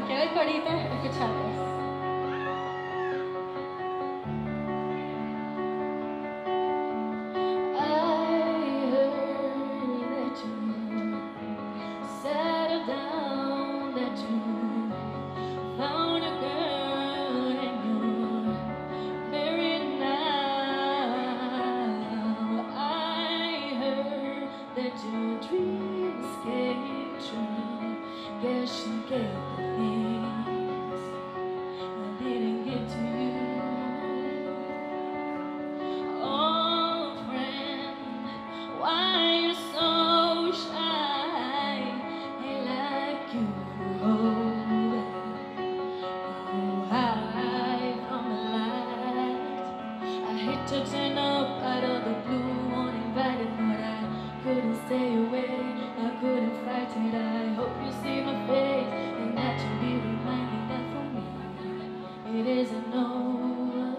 Okay, let's go, Ethan. Escuchamos. Your dreams came true. Guess you get the things I didn't get to you. Oh, friend, why you so shy? Ain't like you hold high from the light. I hate to turn up out of the blue uninvited, but I couldn't stay away, I couldn't fight it. I hope you see my face and that you'll be reminding that for me it isn't over.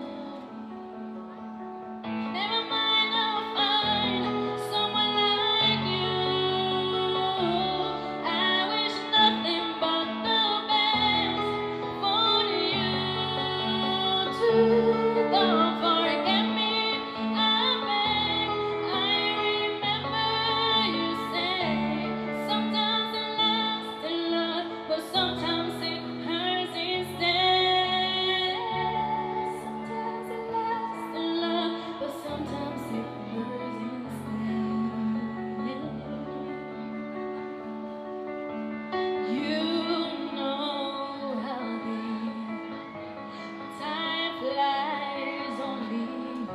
Never mind, I'll find someone like you. I wish nothing but the best for you too. Don't forget me, I beg. Sometimes it hurts instead. Sometimes it lasts in love, but sometimes it hurts instead. You know how the time flies. Only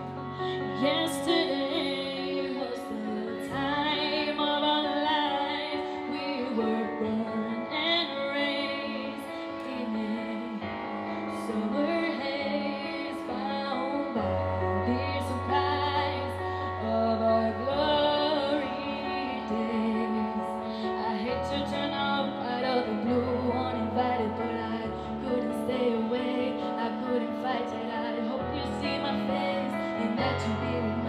yesterday was the time of our lives. We were born and raised in a summer haze, bound by the surprise of our glory days. I hate to turn up out of the blue uninvited, but I couldn't stay away, I couldn't fight it. I hope you see my face and that you be